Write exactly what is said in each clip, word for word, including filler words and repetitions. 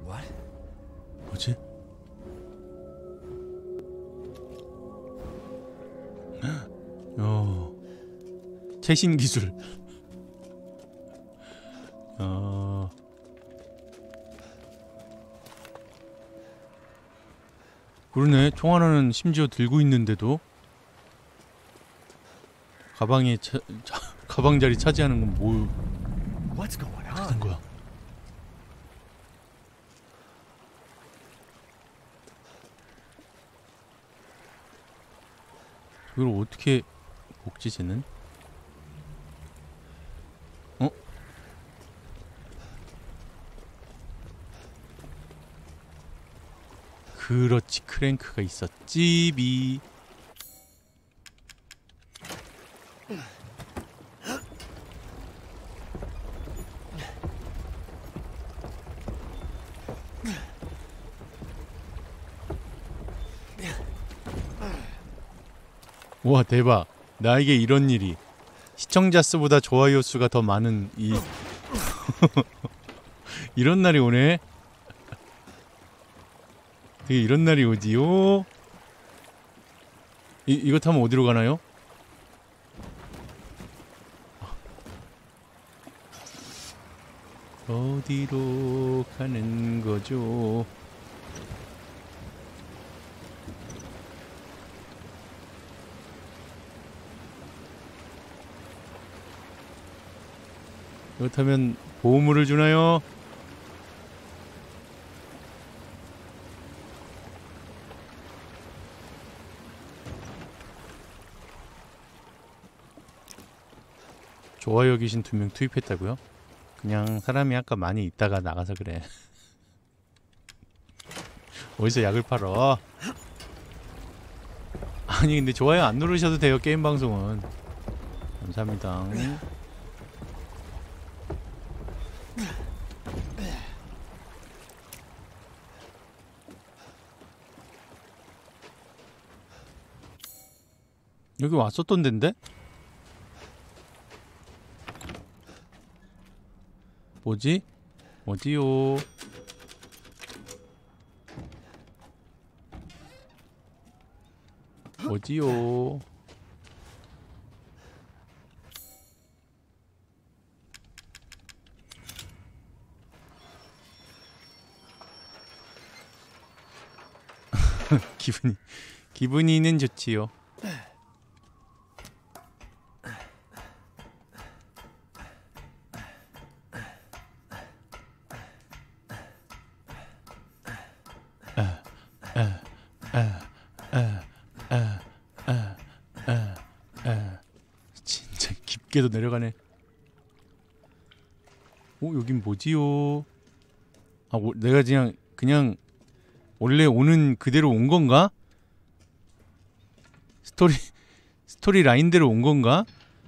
What? 뭐지? 어, 최신 기술. 어, 그러네. 총 하나는 심지어 들고 있는데도 가방에 차, 차, 가방 자리 차지하는 건 뭐 What's going 하는 on? 거야? 이걸 어떻게 먹지 쟤는? 어? 그렇지, 크랭크가 있었지. 비. 우와, 대박. 나에게 이런 일이. 시청자 수보다 좋아요 수가 더 많은 이 이런 날이 오네. 되게 이런 날이 오지요. 이, 이거 타면 어디로 가나요? 어디로 가는 거죠? 그렇다면 보물을 주나요? 좋아요 귀신 두 명 투입했다고요? 그냥 사람이 아까 많이 있다가 나가서 그래. 어디서 약을 팔어? 아니 근데 좋아요 안 누르셔도 돼요. 게임 방송은. 감사합니다. 여기 왔었던 데인데? 뭐지? 어디요? 어디요? 기분이 기분이는 좋지요. 진짜 깊게도 내려가네. 어, 여긴 뭐지요? 아, 오, 내가 그냥 그냥 원래 오는 그대로 온 건가? 스토리 스토리 라인대로 온 건가?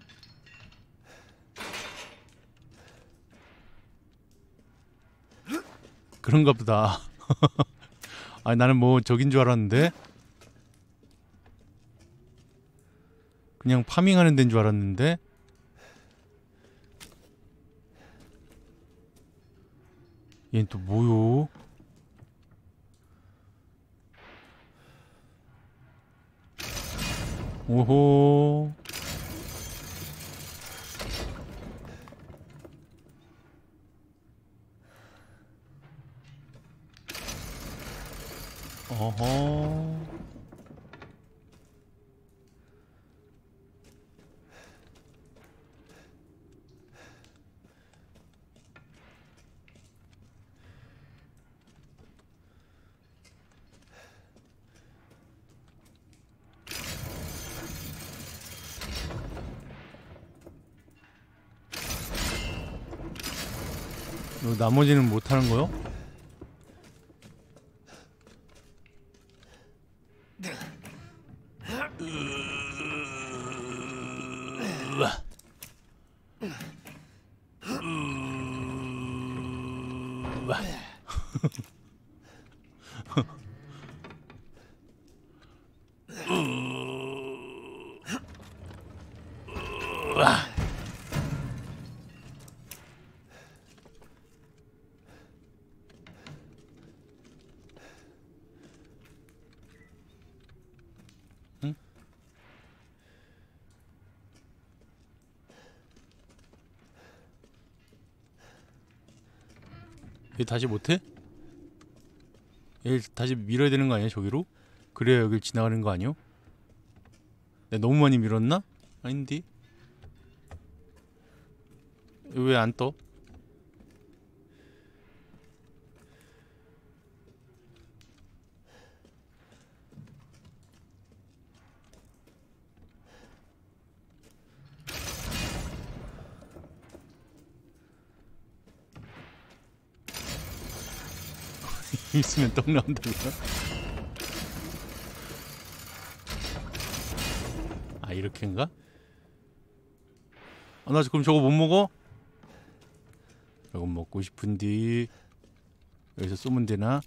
그런가 보다. 아, 나는 뭐 저긴 줄 알았는데. 그냥 파밍하는 데인 줄 알았는데. 얘는 또 뭐요? 오호. 어허. 나머지는 못하는 거요? 얘 다시 못해? 얘 다시 밀어야 되는 거 아니야 저기로? 그래야 여길 지나가는 거 아니야? 내가 너무 많이 밀었나? 아닌데? 왜 안 떠? 있으면 떡 나온다고요? 아 이렇게인가? 아, 나 그럼 저거 못 먹어? 저거 먹고 싶은디 여기서 쏘면 되나?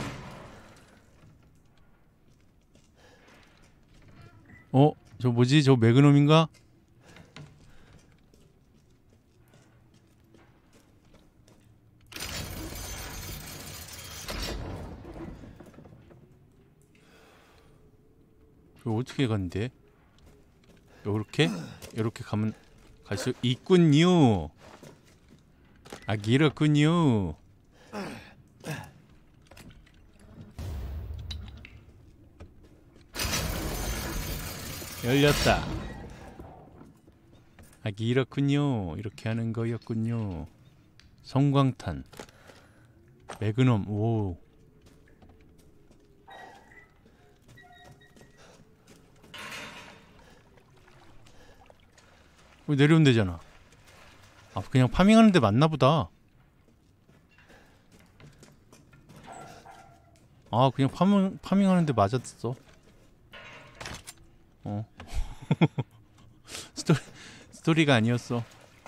어? 저 뭐지? 저 매그넘인가? 이거 어떻게 간대? 요렇게? 요렇게 가면 갈 수 있군요. 아 그렇군요. 열렸다. 아 그렇군요. 이렇게 하는 거였군요. 성광탄 매그넘. 오 내려오면 되잖아. 아 그냥 파밍하는 데 맞나 보다. 아 그냥 파밍, 파밍하는 데 맞았어. 어 스토리, 스토리가 아니었어.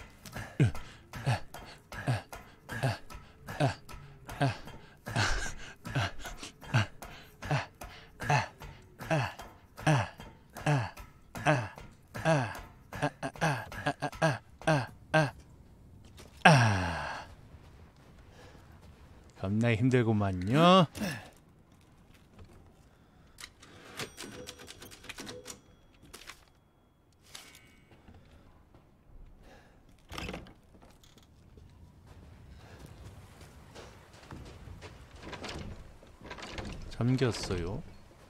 겁나 힘들구만요. 잠겼어요.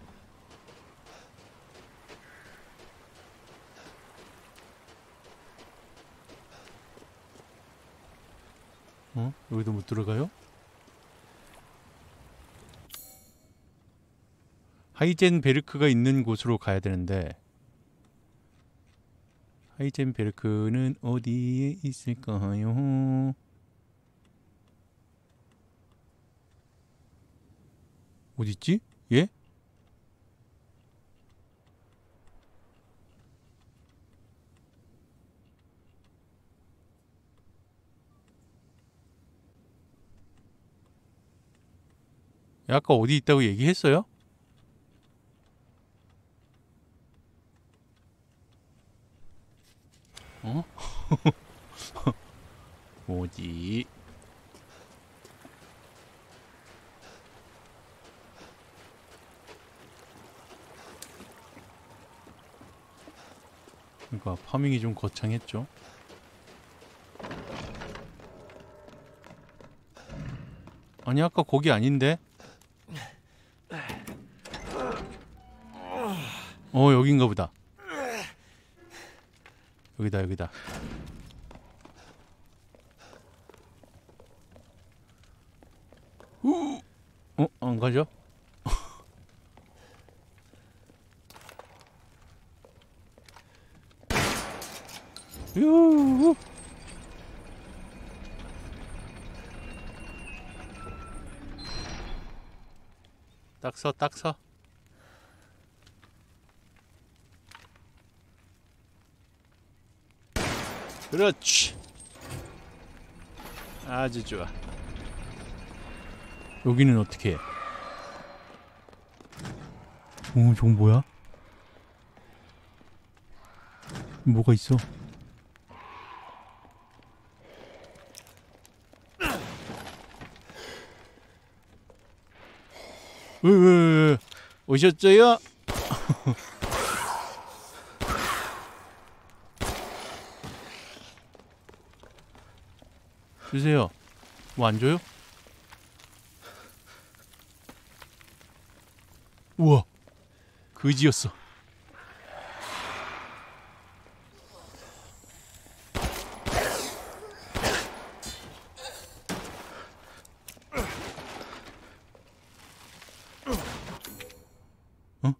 어? 여기도 못 들어가요? 하이젠베르크가 있는 곳으로 가야 되는데 하이젠베르크는 어디에 있을까요? 어딨지? 예? 아까 어디 있다고 얘기했어요? 어? 뭐지? 그러니까 파밍이 좀 거창했죠. 아니 아까 거기 아닌데? 어 여긴가 보다. 여기다 여기다. 어? 안 가죠? 유. 딱 서, 딱 서. 그렇지. 아주 좋아. 여기는 어떻게 해? 오, 저건 뭐야? 뭐가 있어? 왜, 왜, 왜, 오셨어요? 주세요. 뭐 안 줘요? 우와, 그지였어. 어?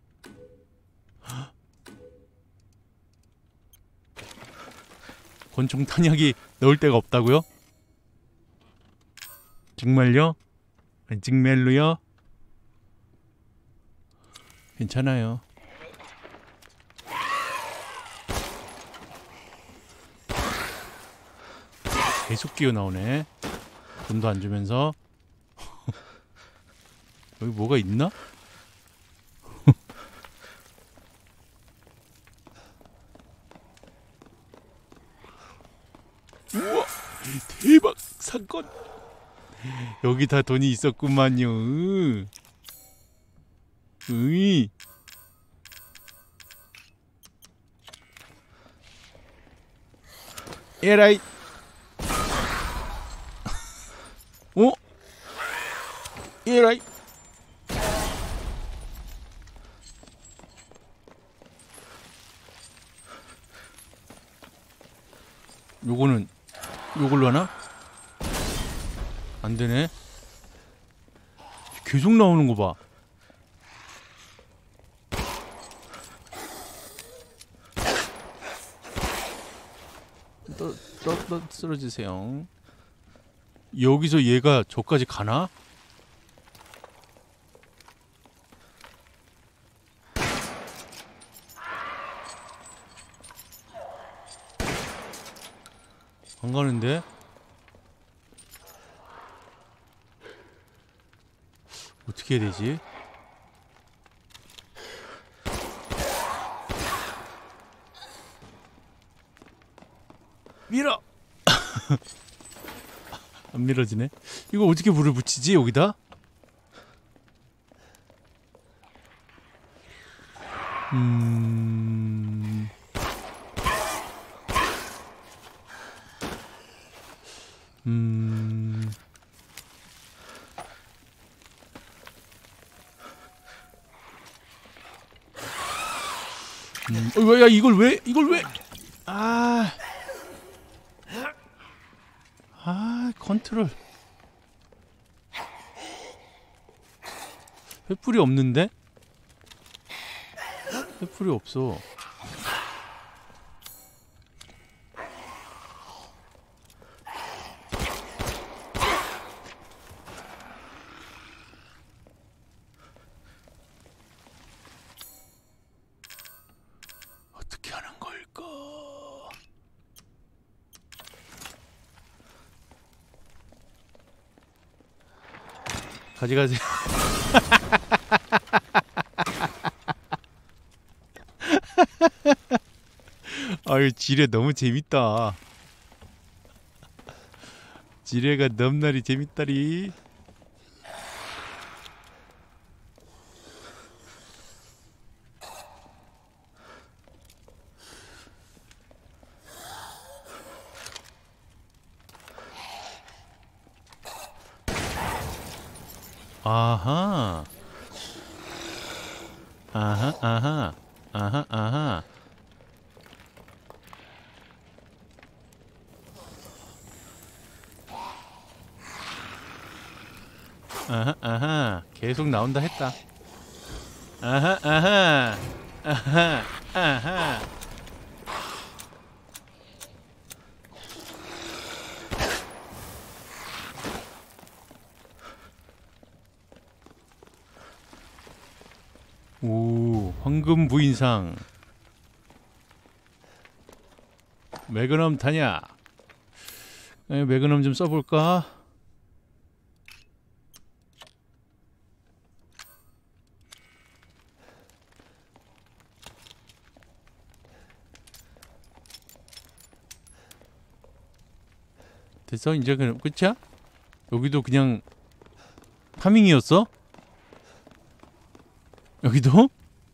권총 탄약이 넣을 데가 없다고요? 정말요? 정말로요? 괜찮아요. 계속 끼어 나오네. 돈도 안 주면서. 여기 뭐가 있나? 우와, 대박 사건. 여기 다 돈이 있었구만요. 으이. 에라이. 어? 에라이. 요거는 요걸로 하나? 안 되네. 계속 나오는 거 봐. 떠, 떠, 떠, 쓰러지세요. 여기서 얘가 저까지 가나? 안 가는데? 어떻게 해야 되지? 밀어! 안 밀어지네. 이거 어떻게 불을 붙이지 여기다? 음... 음... 음... 어, 야, 이걸 왜? 이걸 왜? 아... 아, 컨트롤. 횃불이 없는데? 횃불이 없어. 어떻게 하는 걸까? 가져가세요. 아유, 지뢰 너무 재밌다. 지뢰가 넘나리 재밌다리. 아하. 아하, 아하. 아하, 아하. 아하, 아하. 계속 나온다 했다. 아하, 아하. 아하, 아하. 오, 황금 부인상. 매그넘 타냐? 에, 매그넘 좀 써볼까? 됐어? 이제 그냥 끝이야? 여기도 그냥 파밍이었어? 여기도?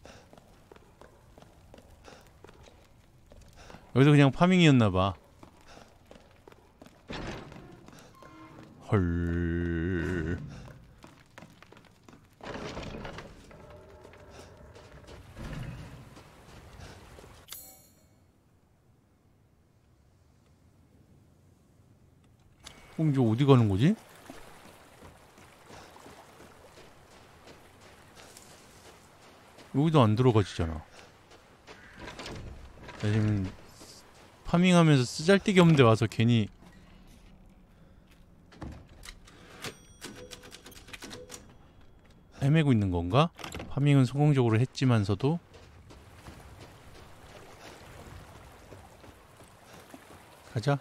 여기도 그냥 파밍이었나봐. 헐. 그럼 이제 어디 가는 거지? 여기도 안 들어가지잖아. 나 지금 파밍하면서 쓰잘데기 없는데 와서 괜히 헤매고 있는 건가? 파밍은 성공적으로 했지만서도. 가자.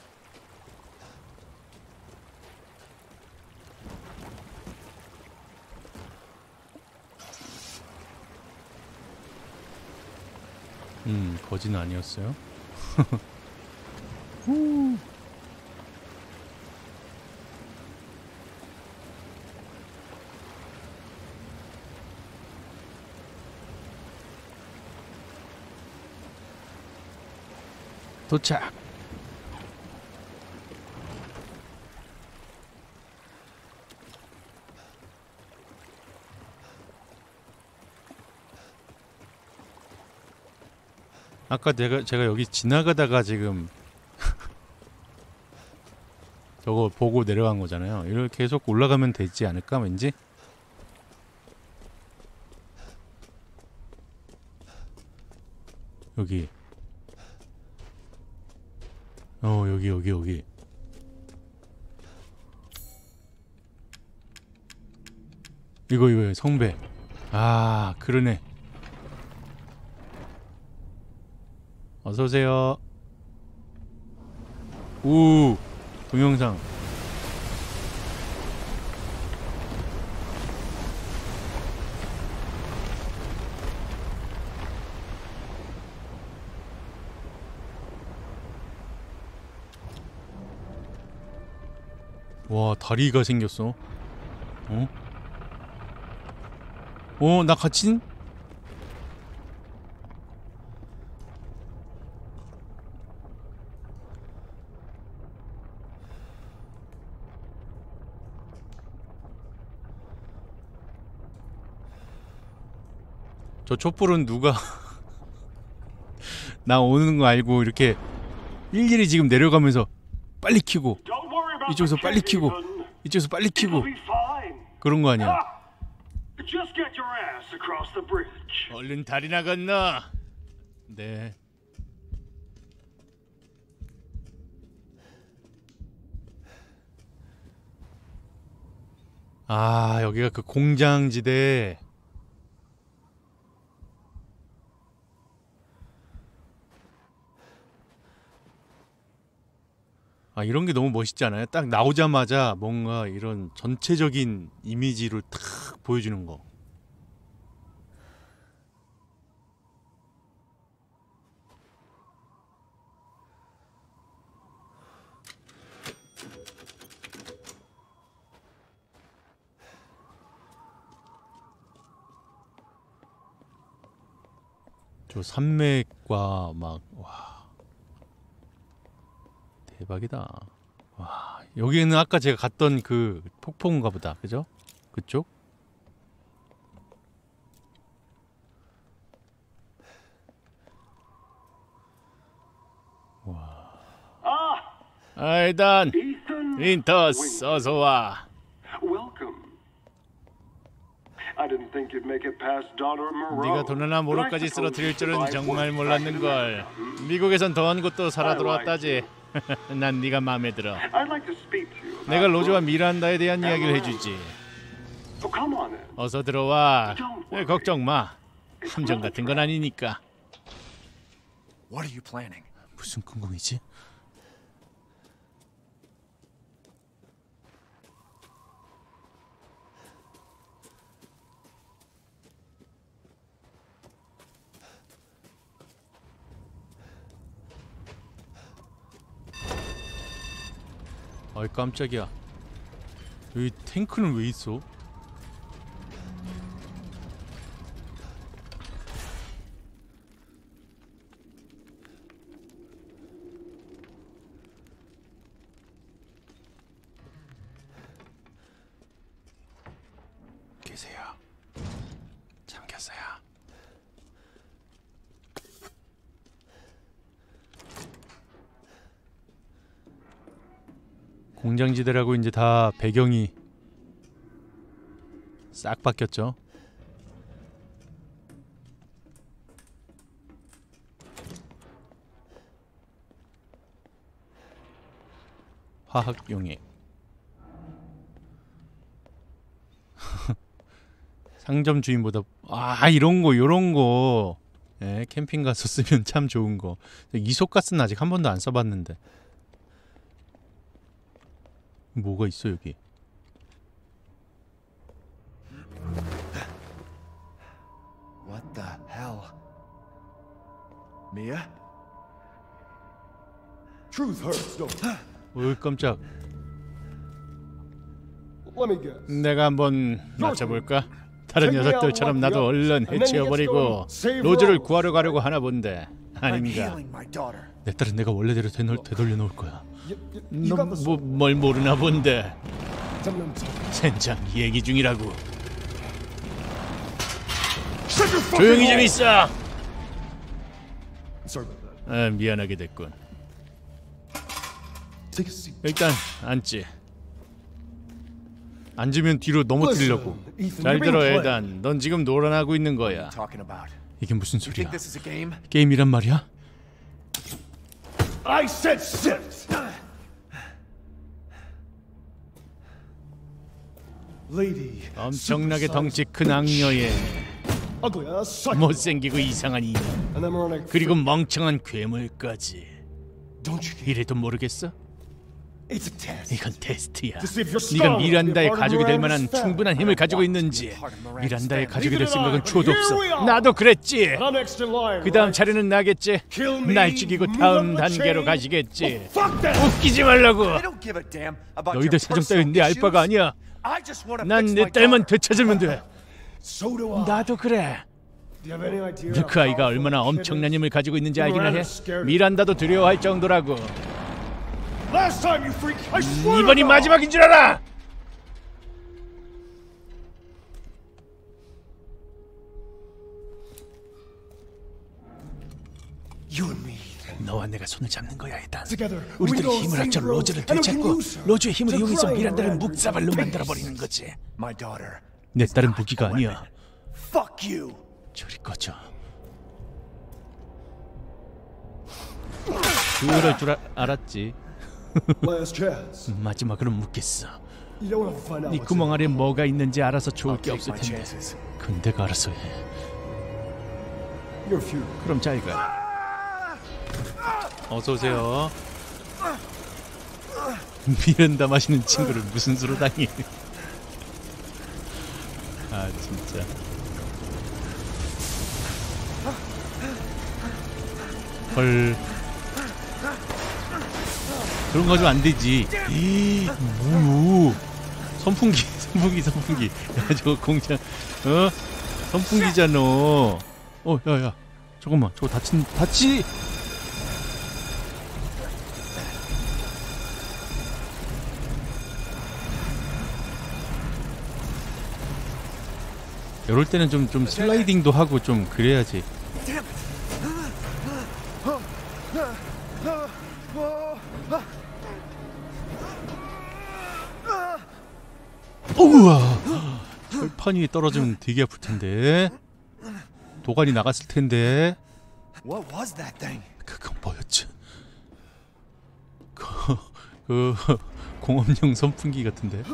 음, 거지는 아니었어요. 후. 도착. 아까 제가 제가 여기 지나가다가 지금 저거 보고 내려간 거잖아요. 이렇게 계속 올라가면 되지 않을까 왠지? 여기. 어, 여기 여기 여기. 이거 이거 성배. 아, 그러네. 어서 오세요. 우 동영상. 와, 다리가 생겼어. 어? 어, 나 갇힌? 저 촛불은 누가 나 오는 거 알고 이렇게 일일이 지금 내려가면서 빨리 켜고 이쪽에서 빨리 켜고 이쪽에서 빨리 켜고 그런 거 아니야? 얼른 다리나 건너. 네. 아, 여기가 그 공장지대. 아, 이런 게 너무 멋있지 않아요? 딱 나오자마자 뭔가 이런 전체적인 이미지를 탁 보여주는 거. 저 산맥과 막, 와, 대박이다. 와, 여기는 아까 제가 갔던 그 폭포인가 보다. 그죠? 그쪽? 와. 아이단, 윈터스, 어서 와. 네가 돈이나 모로까지 쓰러뜨릴 줄은 정말 몰랐는걸. 미국에선 더한 곳도 살아 돌아왔다지. 난 네가 마음에 들어. 내가 로즈와 미란다에 대한 이야기를 해주지. 어서 들어와. 네, 걱정 마. 함정 같은 건 아니니까. 무슨 궁금이지? 아이, 깜짝이야. 여기 탱크는 왜 있어? 계세요. 잠겼어요. 공장지대라고 이제 다 배경이 싹 바뀌었죠. 화학용액. 상점 주인보다 아 이런거 요런거 예, 캠핑 가서 쓰면 참 좋은거. 이소가스는 아직 한 번도 안 써봤는데. 뭐가 있어 여기. What the hell? Mia? Truth hurts, don't it? 어이 깜짝. Let me guess. 내가 한번 맞춰볼까? 다른 녀석들처럼 나도 얼른 해치워버리고 로즈를 구하러 가려고 하나 본데. 아닌가. 내 딸은 내가 원래대로 되돌, 되돌려 놓을 거야. 너 뭐, 뭘 모르나 본데. 젠장 얘기 중이라고. 조용히 좀 있어. 아, 미안하게 됐군. 일단 앉지. 앉으면 뒤로 넘어뜨리려고. 잘 들어 에단. 넌 지금 놀아나고 있는 거야. 이게 무슨 소리야? 게임이란 말이야? I said sit. Lady. 엄청나게 덩치 큰 악녀의 못생기고 이상한 이녀. 그리고 멍청한 괴물까지. 이래도 모르겠어? 이건 테스트야. 네가 미란다의 가족이 될 만한 충분한 힘을 가지고 있는지. 미란다의 가족이 될 생각은 초도 없어. 나도 그랬지. 그 다음 차례는 나겠지. 날 죽이고 다음 단계로 가시겠지. 웃기지 말라고. 너희들 사정 따윈 내 알 바가 아니야. 난 내 딸만 되찾으면 돼. 나도 그래. 너 그 아이가 얼마나 엄청난 힘을 가지고 있는지 알기나 해? 미란다도 두려워할 정도라고. 이번이 마지막인 줄 알아! 너와 내가 손을 잡는 거야 일단. 우리들이 힘을 합쳐 로즈를 되찾고 로즈의 힘을 이용해서 미란다를 묵사발로 만들어버리는 거지. 내 딸은 무기가 아니야. 저리 꺼져. 그럴 줄 아, 알았지. 마지막으로 묻겠어. 네 구멍 아래 뭐가 있는지 알아서 좋을 게 없을 텐데. 그건 내가 알아서 해. 그럼 잘 가. 어서 오세요. 미란다 마시는 친구를 무슨 수로 당해. 아 진짜. 헐. 그런 거 가지고 안 되지. 에이, 뭐요? 선풍기, 선풍기, 선풍기. 야, 저거 공장, 어? 선풍기잖아. 어, 야, 야. 잠깐만, 저거 다친, 다치! 이럴 때는 좀, 좀 슬라이딩도 하고 좀 그래야지. 우와! 철판 위에 떨어지면 되게 아플 텐데. 도관이 나갔을 텐데. 그건 뭐였지? 그, 그 공업용 선풍기 같은데.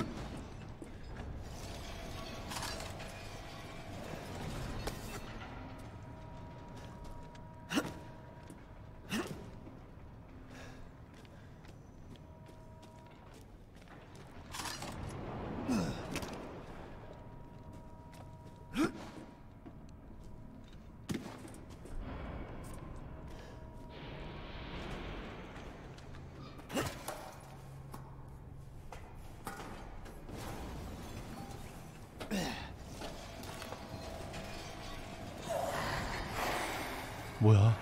뭐야?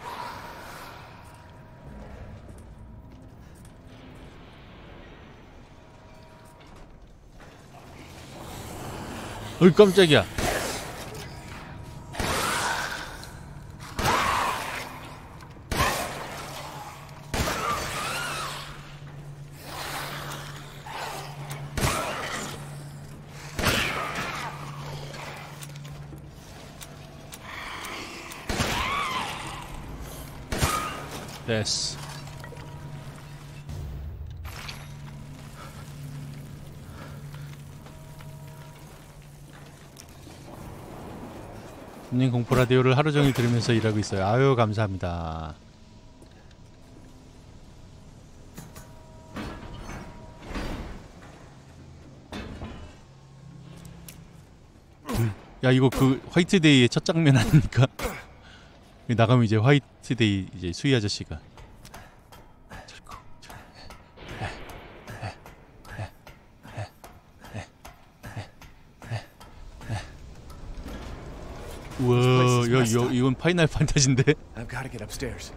어이 깜짝이야. 됐어. 님 공포 라디오를 하루 종일 들으면서 일하고 있어요. 아유 감사합니다. 야 이거 그 화이트데이의 첫 장면 아닙니까? 나가면 이제 화이트데이 이제 수희 아저씨가 우와, 야, 야, 이건 파이널 판타지인데? I've got to get upstairs.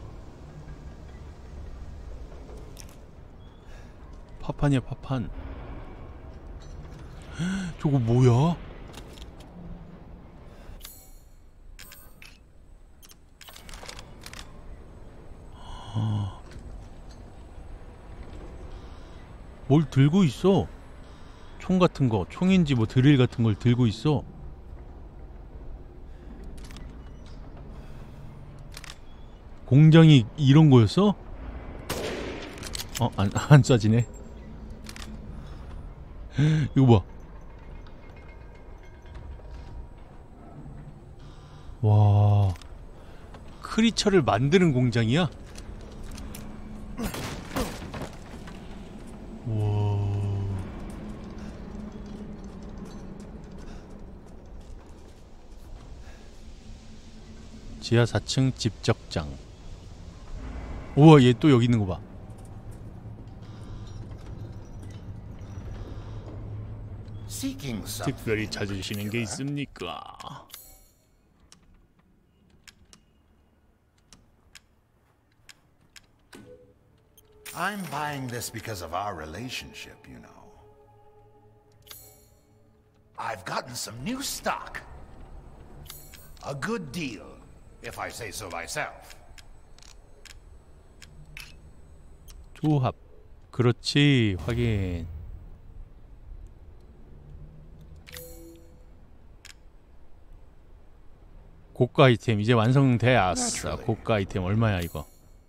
파판이야, 파판. 저거 뭐야? 뭘 들고 있어? 총 같은 거, 총인지 뭐 드릴 같은 걸 들고 있어. 공장이 이런 거였어? 어, 안, 안 쏴지네. 이거 봐. 와, 크리처를 만드는 공장이야? 와. 지하 사 층 집적장. 우와, 얘 또 여기 있는 거 봐. 특별히 찾으시는 게 있습니까? I'm buying this because of our relationship, you know. I've gotten some new stock. A good deal, if I say so myself. 조합. 그렇지, 확인. 고가 아이템 이제 완성되었어. 고가 아이템 얼마야 이거?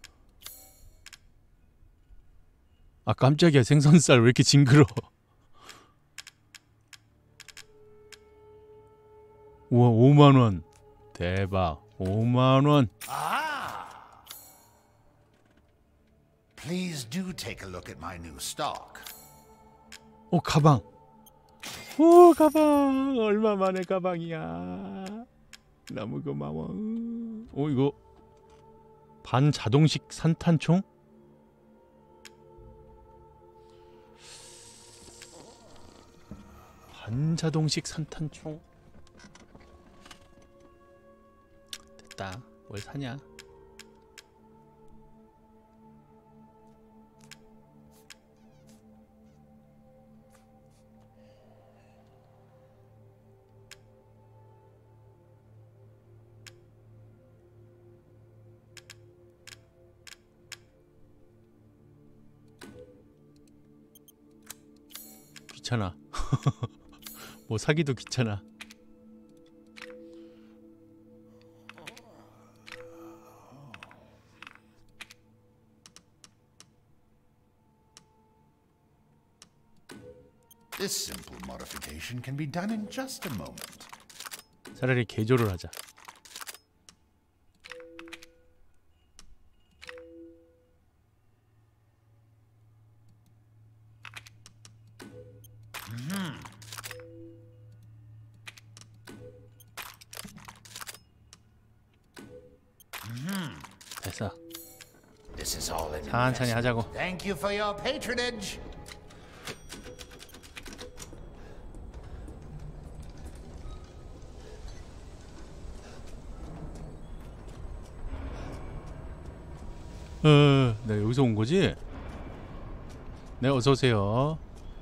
아 깜짝이야, 생선살 왜 이렇게 징그러? 우와, 오만 원. 대박. 오만 원. Ah. Please do take a look at my new stock. 어, 가방. 오, 가방. 얼마 만에 가방이야. 너무 고마워. 어, 이거 반자동식 산탄총? 반자동식 산탄총. 됐다. 뭘 사냐? 귀찮아. 뭐 사기도 귀찮아. This simple modification can be done in just a moment. 차라리 개조를 하자. 됐어. This is all in 천천히 하자고. Thank you for your patronage. 어, 네, 여기서 온 거지? 네, 어서 오세요.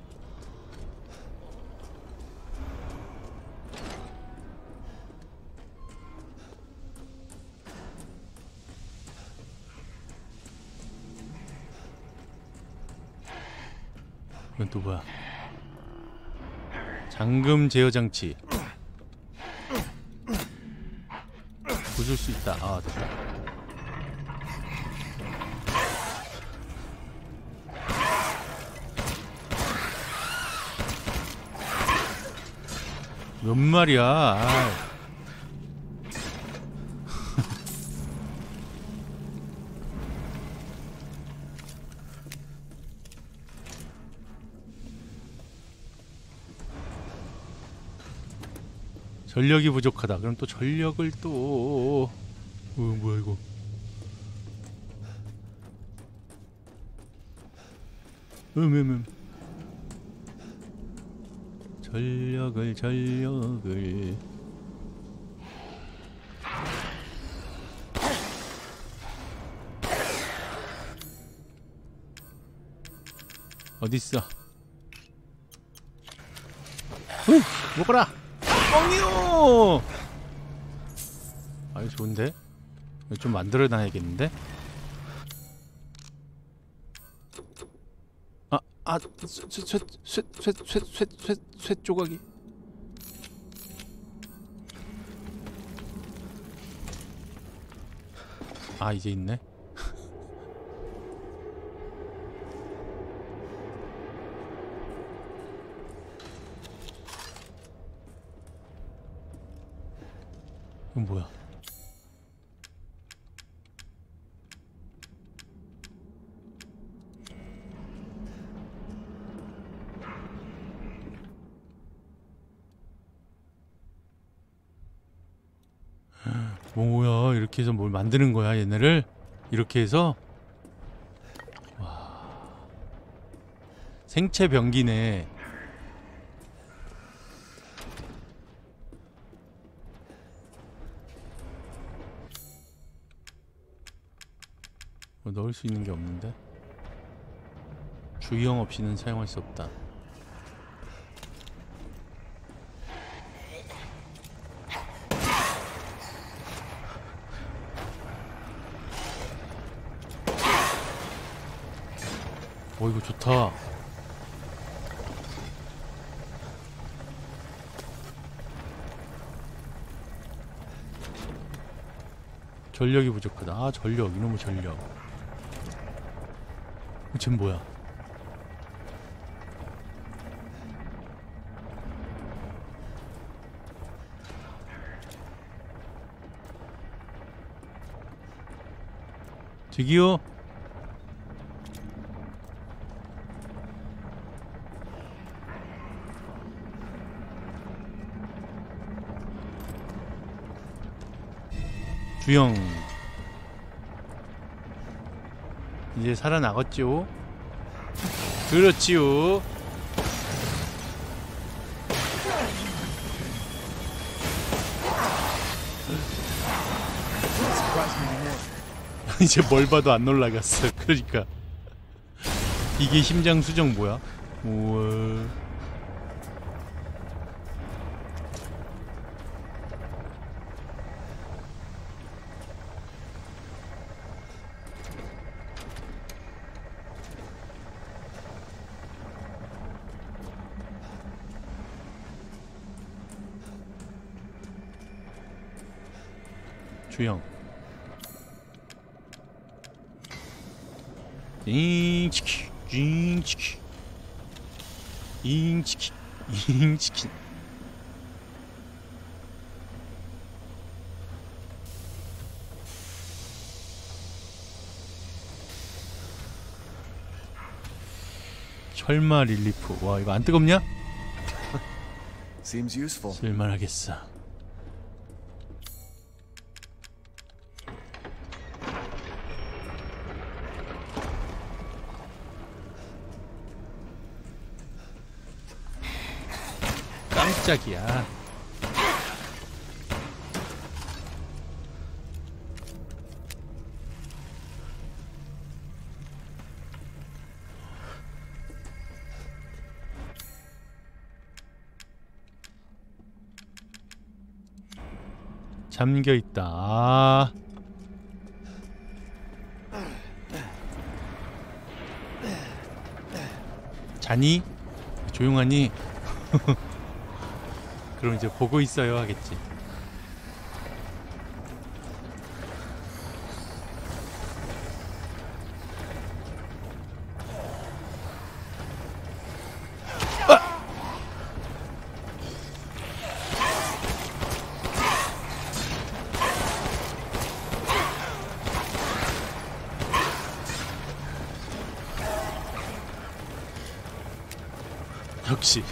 이건 또 뭐야? 잠금 제어 장치. 부술 수 있다. 아, 됐다. 몇 마리야? 아. 전력이 부족하다. 그럼 또 전력을 또... 어, 뭐야 이거. 음음음. 전력을 전력을. 어딨어? 후! 먹어라! 뻥이요! 아이 좋은데? 이거 좀 만들어놔야겠는데? 아! 아! 쇠, 쇠, 쇠, 쇠, 쇠, 쇠, 쇠, 쇠 조각이. 아 이제 있네? 이건 뭐야? 뭐야? 이렇게 해서 뭘 만드는 거야, 얘네를? 이렇게 해서? 와. 생체 병기네. 뭐 넣을 수 있는 게 없는데? 주의형 없이는 사용할 수 없다. 어 이거 좋다. 전력이 부족하다. 아 전력, 이놈의 전력. 쟤는 뭐야? 저기요? 주영 이제 살아나갔죠? 그렇지요. 이제 뭘 봐도 안 놀라겠어. 그러니까 이게 심장 수정 뭐야? 우와. 주영 잉치키 잉치키 잉치키 잉치키 철마 릴리프. 와 이거 안 뜨겁냐? Seems useful. 쓸만하겠어. 깜짝이야. 잠겨있다. 아. 자니? 조용하니? 그럼 이제 보고 있어요 하겠지. 역시.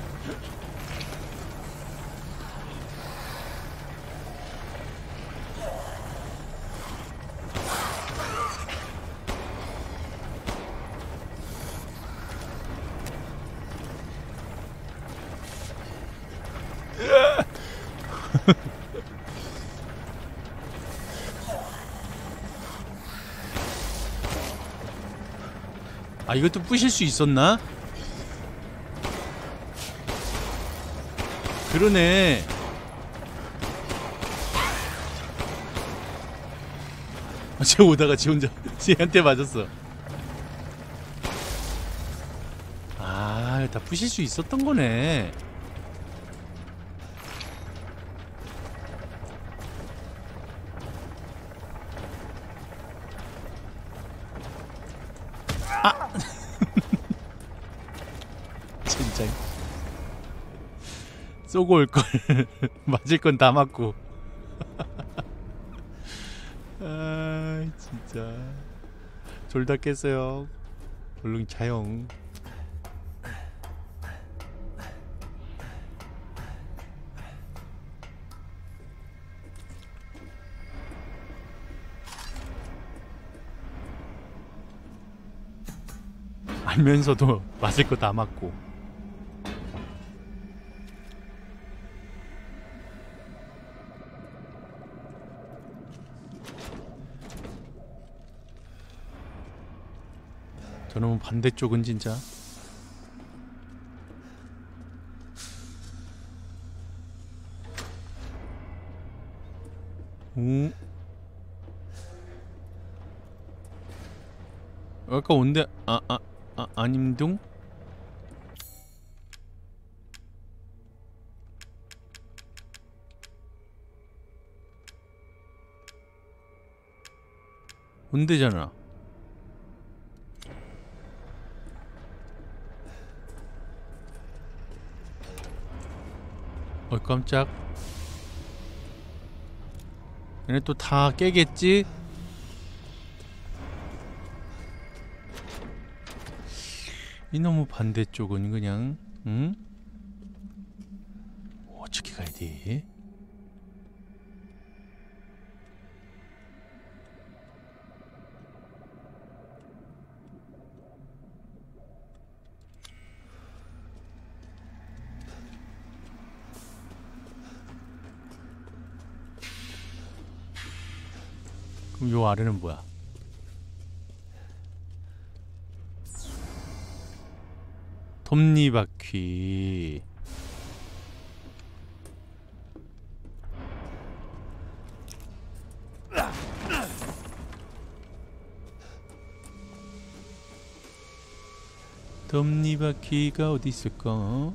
아, 이것도 부실 수 있었나? 그러네. 아, 쟤 오다가 지 혼자 쟤한테 맞았어. 아, 다 부실 수 있었던 거네. 아! 진짜 쏘고 올걸. 맞을 건 다 맞고. 아 진짜 졸다 깼어요. 얼른 자영. 알면서도 맞을 거 다 맞고. 저놈은 반대쪽은 진짜 오. 아까 온데 아 아 아 아님둥? 온대잖아. 어 깜짝. 얘네 또 다 깨겠지? 이놈의 반대쪽은 그냥 응? 어떻게 가야 돼? 그럼 요 아래는 뭐야? 톱니바퀴. 톱니바퀴가 어디 있을까?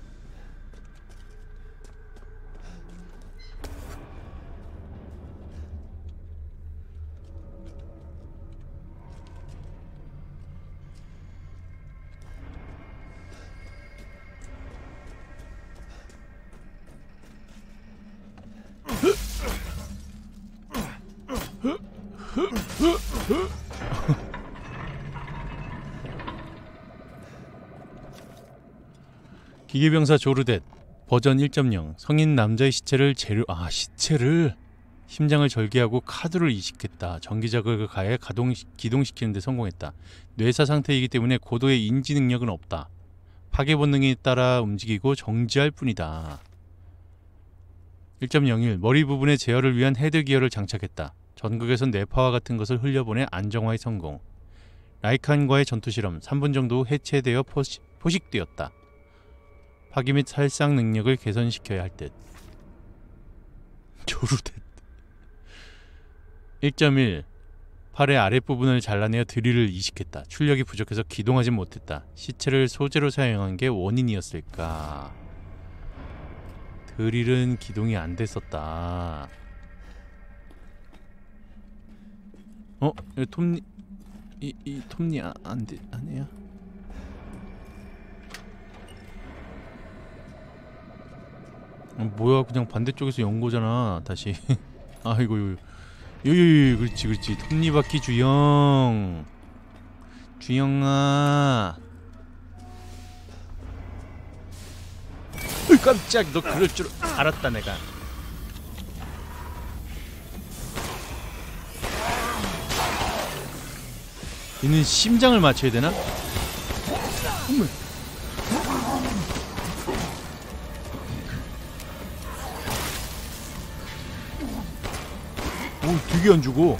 기계병사 조르댓 버전 일 점 영. 성인 남자의 시체를 재료 아 시체를 심장을 절개하고 카드를 이식했다. 전기자극을 가해 가동 기동시키는 데 성공했다. 뇌사 상태이기 때문에 고도의 인지 능력은 없다. 파괴 본능에 따라 움직이고 정지할 뿐이다. 일 점 영일. 머리 부분의 제어를 위한 헤드 기어를 장착했다. 전극에선 뇌파와 같은 것을 흘려보내 안정화에 성공. 라이칸과의 전투 실험 삼 분 정도 후 해체되어 포시, 포식되었다. 파괴 및 살상 능력을 개선시켜야 할 듯. 조르댓. 일 점 일. 팔의 아랫부분을 잘라내어 드릴을 이식했다. 출력이 부족해서 기동하지 못했다. 시체를 소재로 사용한 게 원인이었을까? 드릴은 기동이 안 됐었다. 어? 이 톱니 이, 이 톱니 아, 안 돼, 아니야? 어, 뭐야, 그냥 반대쪽에서 연 거잖아. 다시. 아이고, 요요요, 그렇지, 그렇지. 톱니바퀴 주영, 주영아. 깜짝, 너 그럴 줄 알았다 내가. 얘는 심장을 맞춰야 되나? 어머. 오, 되게 안 죽어.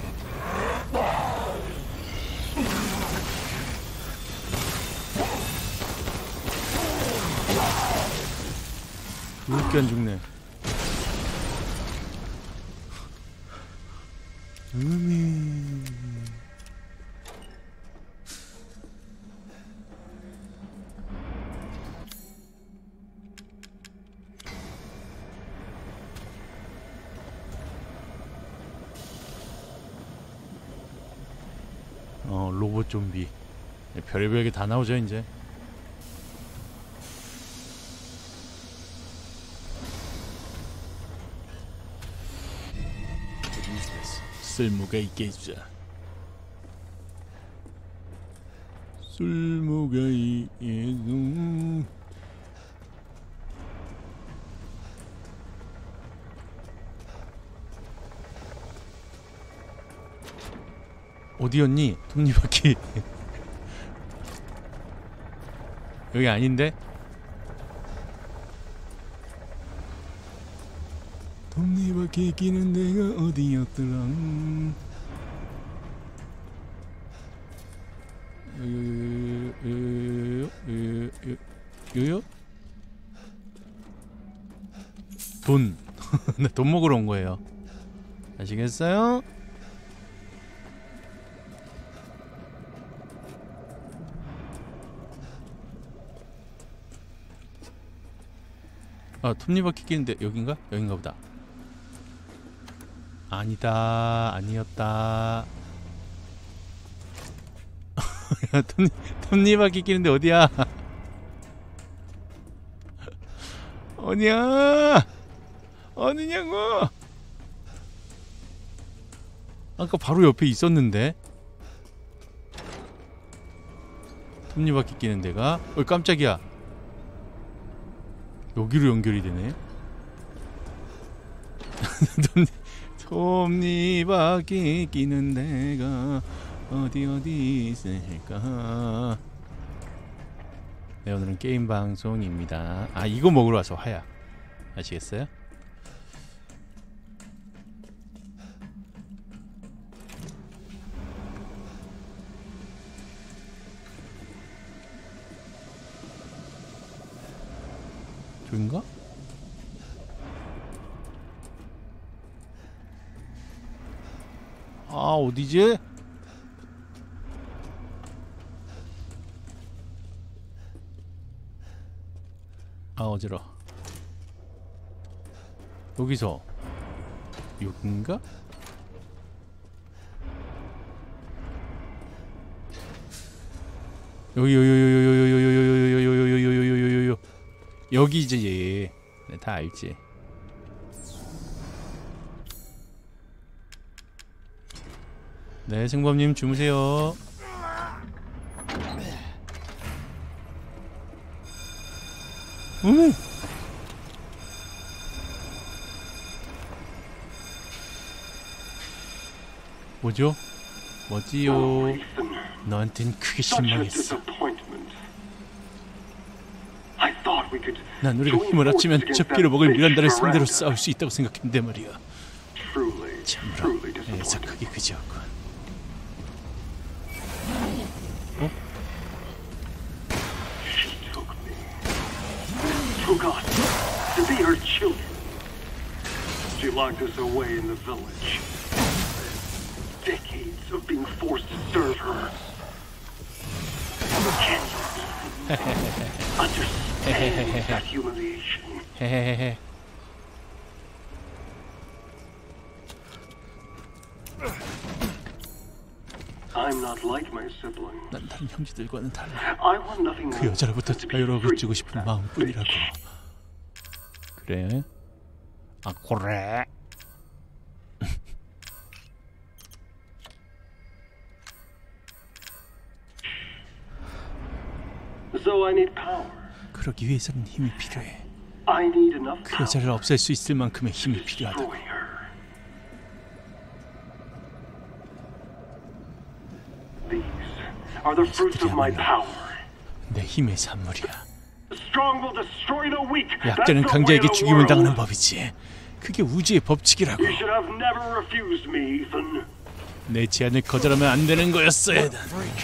왜 이렇게 안 죽네. 음이. 어, 로봇 좀비. 별의별 게 다 나오죠 이제. 쓸모가 있겠죠. 쓸모가 있겠죠. 어디였니? 톱니바퀴. 여기 아닌데? 톱니바퀴 끼는 데가 어디였더라? 요요? 돈. 나 돈 먹으러 온 거예요. 아시겠어요? 아, 톱니바퀴 끼는데 여긴가? 여긴가 보다. 아니다, 아니었다. 야, 톱니, 톱니바퀴 끼는데 어디야? 어디야? 어디냐고? 아까 바로 옆에 있었는데. 톱니바퀴 끼는 데가. 어, 깜짝이야. 여기로 연결이 되네. 톱니바퀴 끼는 데가 어디 어디 있을까? 네, 오늘은 게임 방송입니다. 아, 이거 먹으러 와서 화야. 아시겠어요? 저긴가? 아, 어디지? 아, 어지러. 여기서 여긴가? 여기 여기 여기 여기 여기 여기 여기 여기 여기 여기 여기 여기 이제 얘. 네, 다 알지. 네, 승범님 주무세요. 어머. 뭐죠? 뭐지요? 너한텐 크게 실망했어. 난 우리가 힘을 합치면 접기로 먹을 미란다를 상대로 싸울 수 있다고 생각했는데 말이야. 참으로 애서 크게 그지없군. 어? She locked us away in the village. Decades of being forced to serve her. Can you understand that humiliation? 헤헤헤헤. I'm not like my sibling. 난 다른 형제들과는 달라. I want nothing 그 more 여자로부터 than to be 자유로워 free 주고 of 싶은 that 마음뿐이라고. bitch. 그래? 아, 그래? So I need power. 그러기 위해서는 힘이 필요해. I need enough 그 여자를 없앨 수 있을 만큼의 힘이 필요하다. destroy her. These are the fruits of my power. 내 힘의 산물이야. The strong will destroy the weak. 약자는 That's the way 강자에게 of the 죽임을 당하는 world. 법이지. 그게 우주의 법칙이라고. You should have never refused me, Ethan. 내 제안을 거절하면 안 되는 거였어, 에단.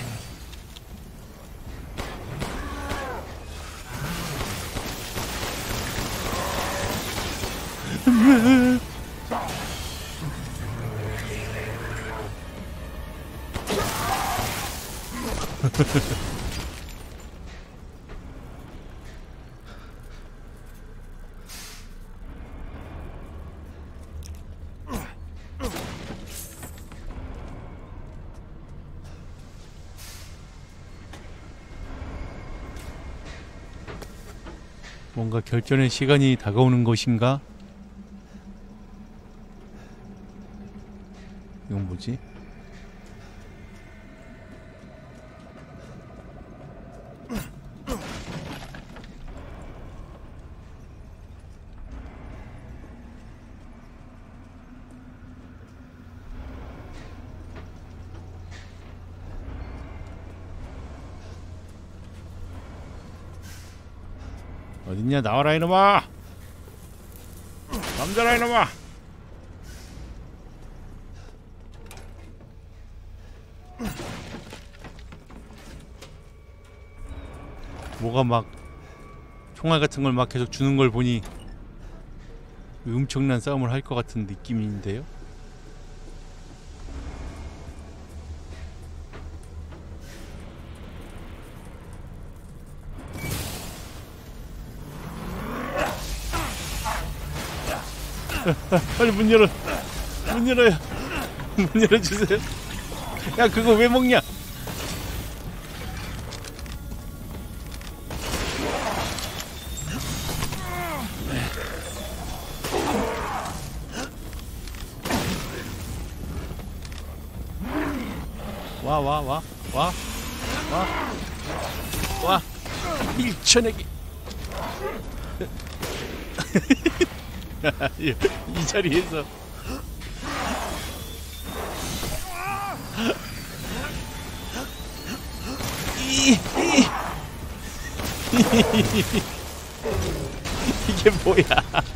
뭔가 결전의 시간이 다가오는 것인가? 이건 뭐지? 어딨냐? 나와라 이놈아! 남자라 이놈아! 뭐가 막 총알 같은 걸 막 계속 주는 걸 보니 엄청난 싸움을 할 것 같은 느낌인데요? 빨리 문 열어. 문 열어요. 문 열어주세요. 야, 그거 왜 먹냐? 와, 와, 와, 와, 와, 와, 일천액이. 이, 이 자리에서 이, 이. 이게 뭐야?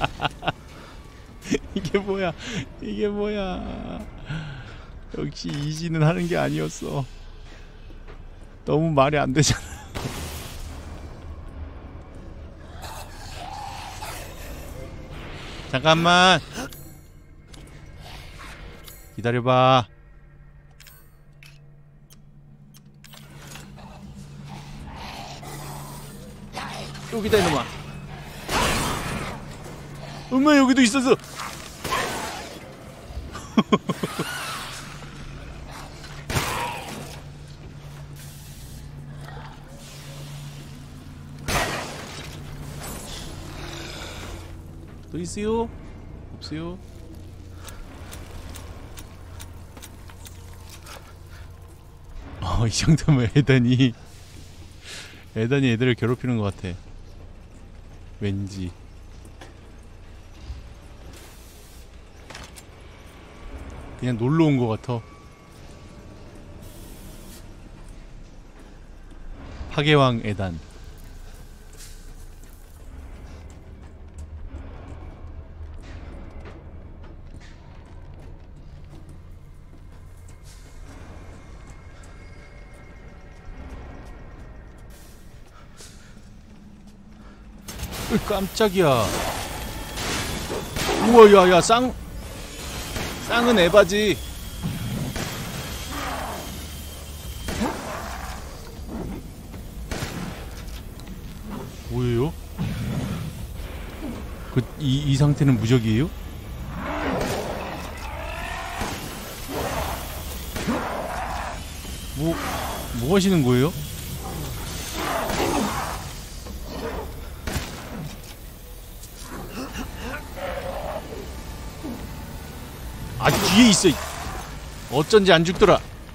이게 뭐야? 이게 뭐야? 역시 이지는 하는 게 아니었어. 너무 말이 안 되잖아. 잠깐만 기다려봐. 여기다 이놈아. 엄마 여기도 있었어. 또 있어요? 없어요? 어, 이 정도면 에단이 에단이 애들을 괴롭히는 것 같아. 왠지. 그냥 놀러 온 것 같아. 파괴왕 에단. 으, 깜짝이야. 우와, 야야, 쌍 쌍은 에바지. 뭐예요? 그 이 이 상태는 무적이에요? 뭐 뭐 하시는 거예요? 아, 뒤에 있어. 어쩐지 안 죽더라.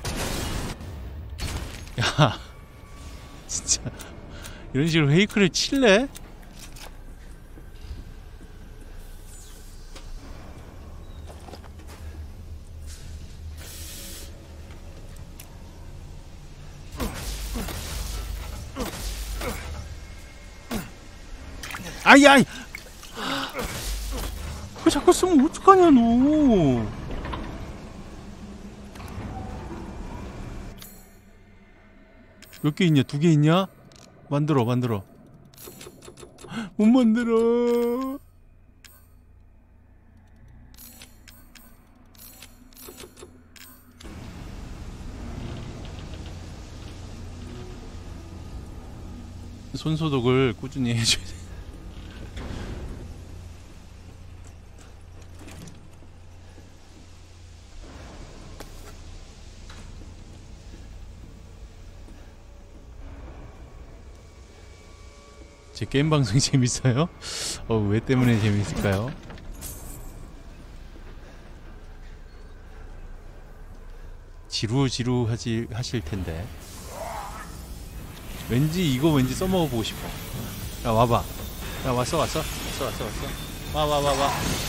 야, 진짜 이런 식으로 페이크를 칠래? 아야! 왜 자꾸 쓰면 어떡하냐 너? 몇 개 있냐? 두 개 있냐? 만들어 만들어. 못 만들어. 손소독을 꾸준히 해줘야 돼. 제 게임 방송이 재밌어요? 어, 왜 때문에 재밌을까요? 지루지루 하지, 하실 텐데. 왠지 이거 왠지 써먹어 보고 싶어. 야 와봐. 야 왔어 왔어 왔어 왔어 왔어. 와 와 와 와.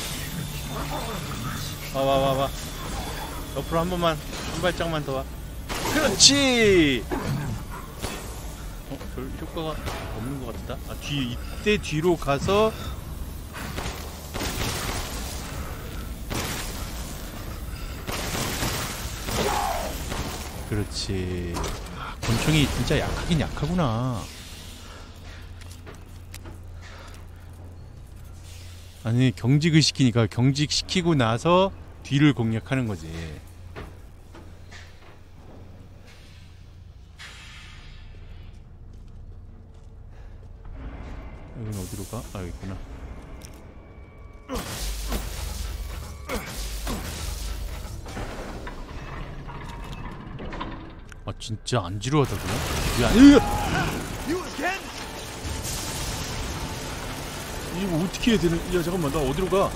와 와 와 와. 옆으로 한 번만 한 발짝만 더 와. 그렇지. 어, 별 효과가 없는 것 같다. 아, 뒤 이때 뒤로 가서 그렇지. 권총이 진짜 약하긴 약하구나. 아니 경직을 시키니까 경직시키고 나서 뒤를 공략하는 거지. 여기는 어디로 가? 아 여기 있구나. 아 진짜 안 지루하다고요? 야, 이거 어떻게 해야 되는? 야 잠깐만 나 어디로 가?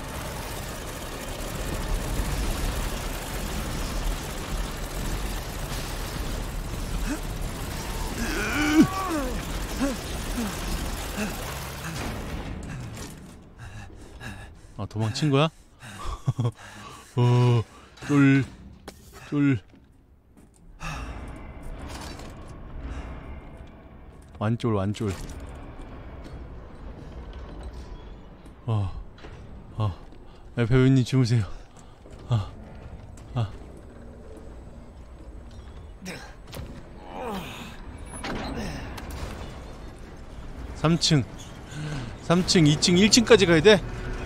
아 도망친 거야? 어, 쫄, 쫄. 완쫄 완쫄. 어, 어, 네, 배우님 주무세요. 아, 아. 삼 층, 삼 층, 이 층, 일 층까지 가야 돼.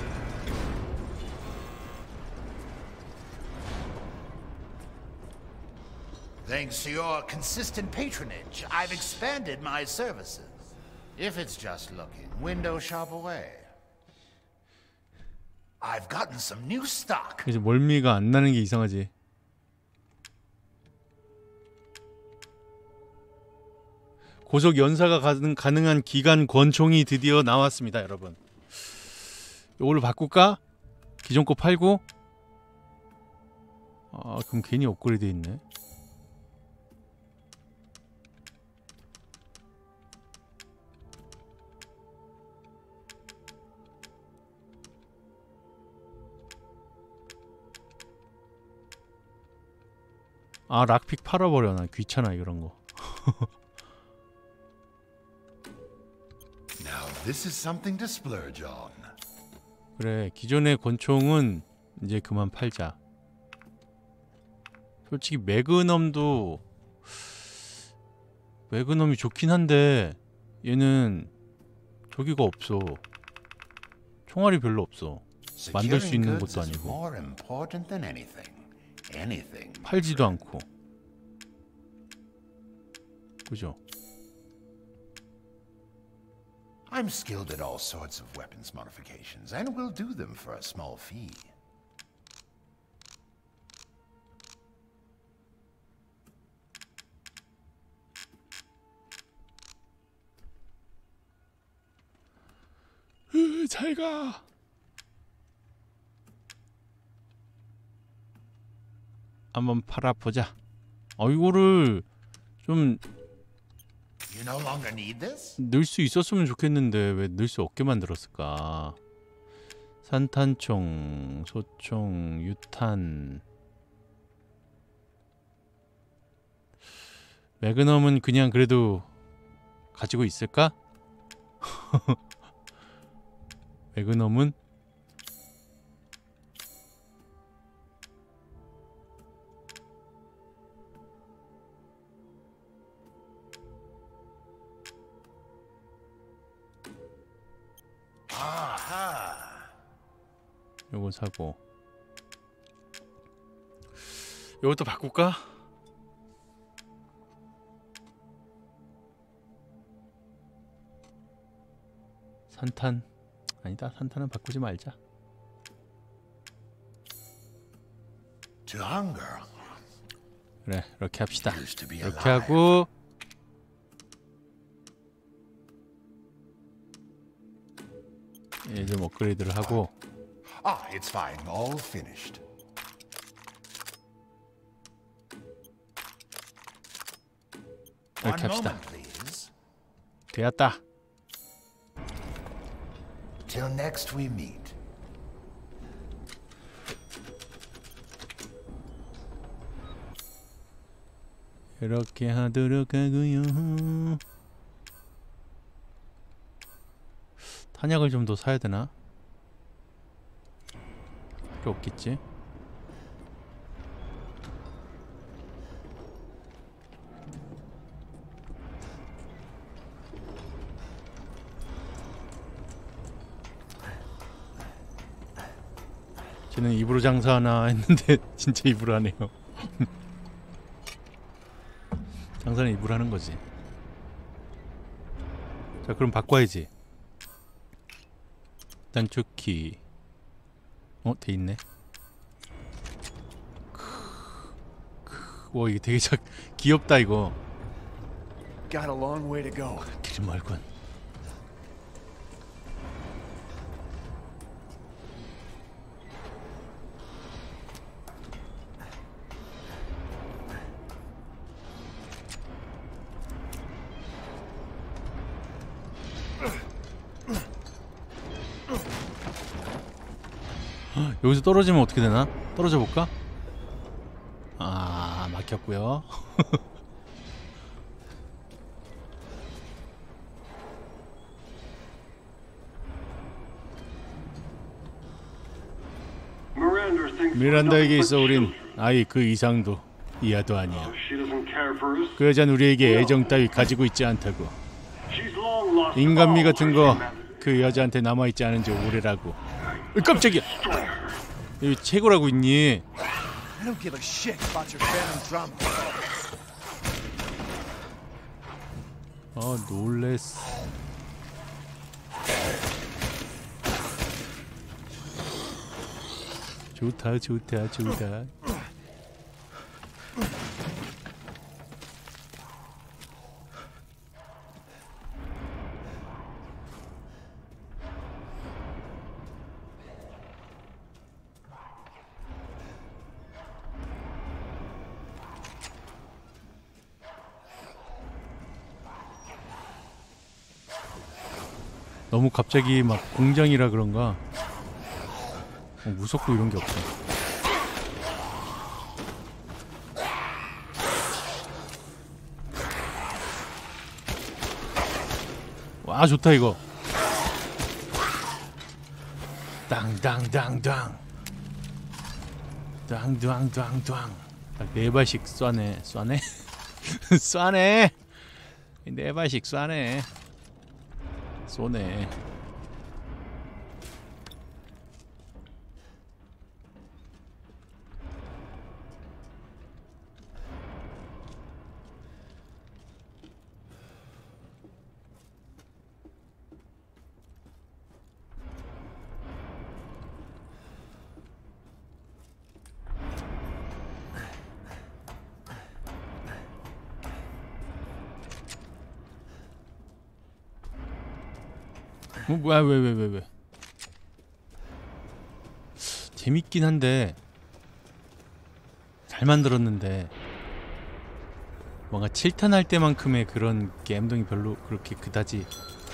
Thanks to your consistent patronage, I've expanded my services. If it's just looking, window shop away. I've gotten some new stock. 이제 멀미가 안 나는 게 이상하지. 고속 연사가 가능, 가능한 기간 권총이 드디어 나왔습니다, 여러분. 이걸로 바꿀까? 기존 거 팔고? 아, 그럼 괜히 업그레이드 있네. 아, 락픽 팔아버려. 나 귀찮아 이런 거. Now this is something to splurge on. 그래, 기존의 권총은 이제 그만 팔자. 솔직히 매그넘도 매그넘이 좋긴 한데 얘는 저기가 없어. 총알이 별로 없어. 만들 수 있는 것도 아니고 팔지도 않고. 그죠? I'm skilled at all sorts of weapons modifications and will do them for a small fee. 으, 잘 가. 한번 팔아보자. 어, 이거를 좀 You no longer need this? 넣을 수 있었으면 좋겠는데 왜 넣을 수 없게 만들었을까? 산탄총, 소총, 유탄. 매그넘은 그냥 그래도 가지고 있을까? 매그넘은 요거 사고 요것도 바꿀까? 산탄 아니다. 산탄은 바꾸지 말자. To hunger. 그래 이렇게 합시다. 이렇게 하고 얘 좀 업그레이드를 하고 Ah, it's fine. All finished. 이렇게 One 합시다. moment, please. 되었다. Till next we meet. 이렇게 하도록 하고요. 탄약을 좀 더 사야 되나? 필요 없겠지? 쟤는 입으로 장사하나 했는데 진짜 입으로 하네요. 장사는 입으로 하는 거지. 자 그럼 바꿔야지. 단축키 어? 돼있네. 와 이게 되게 작 귀엽다 이거. Got a long way to go. 길이 멀군. 여기서 떨어지면 어떻게 되나? 떨어져 볼까? 아 막혔고요. 미란다에게 있어 우린 아이 그 이상도 이하도 아니야. 그 여자는 우리에게 애정 따위 가지고 있지 않다고. 인간미 같은 거 그 여자한테 남아있지 않은 지 오래라고. 으, 깜짝이야. 여기 최고라고 있니? I don't give a shit about your phantom drum. 어 놀랬어. 좋다 좋다 좋다. 너무 갑자기 막 공장이라 그런가 어, 무섭고 이런 게 없어. 와 좋다 이거. 땅땅땅땅 땅땅땅땅 딱 네 발씩 쏴네. 쏴네? 쏴네. 네 발씩 쏴네. 쏘네. 어, 뭐야 왜 왜 왜 왜 재밌긴 한데 잘 만들었는데 뭔가 칠탄할 때만큼의 그런 게임동이 별로 그렇게 그다지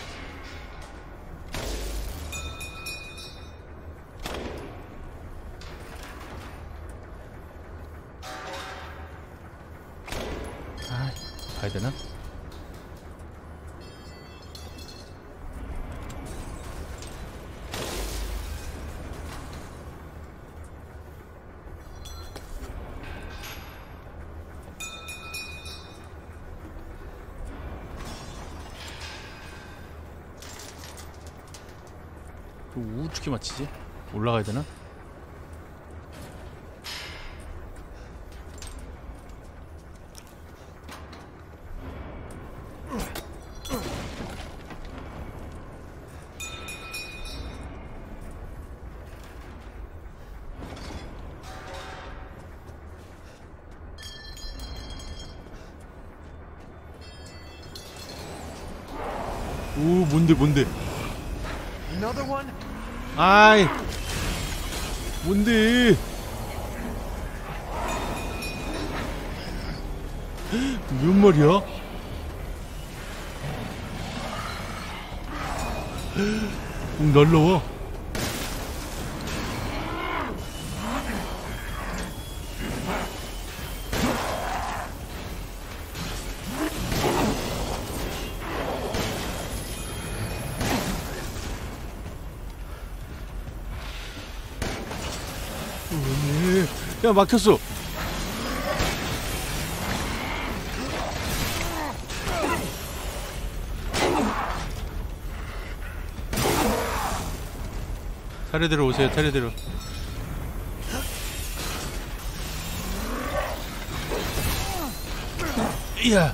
아 가야 되나? 그 어떻게 맞히지? 올라가야 되나? 오, 뭔데 뭔데? Another one? 아이, 뭔데? 몇 마리야? 음, 날라와. 야, 막혔어. 차례대로 오세요. 차례대로. 이야.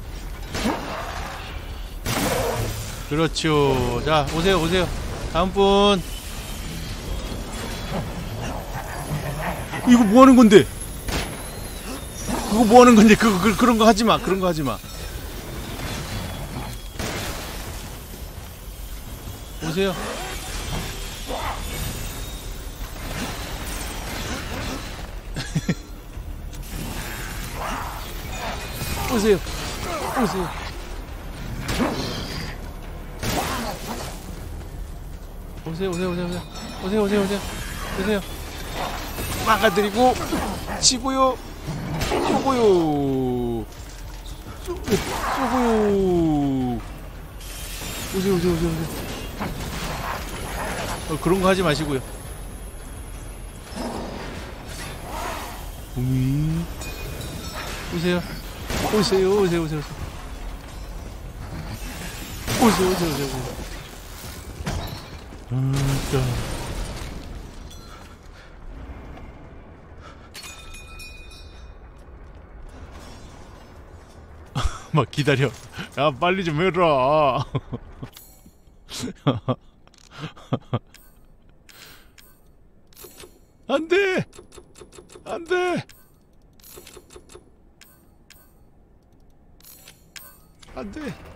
그렇죠. 자, 오세요. 오세요. 다음 분. 이거 뭐 하는 건데? 그거 뭐 하는 건데? 그거 그, 그런 거 하지 마. 그런 거 하지 마. 오세요. 오세요. 오세요. 오세요. 오세요. 오세요. 오세요. 오세요. 오세요. 오세요. 막아드리고 치고요. 쏘고요. 쏘, 쏘고요. 오세요. 오세요. 오세요. 오세요. 어, 그런 거 하지 마시고요. 음. 오세요. 오세요. 오세요. 오세요. 오세요. 오세요. 오세요. 오세요. 음, 자. 막 기다려. 야, 빨리 좀 해라. 안 돼. 안 돼. 안 돼.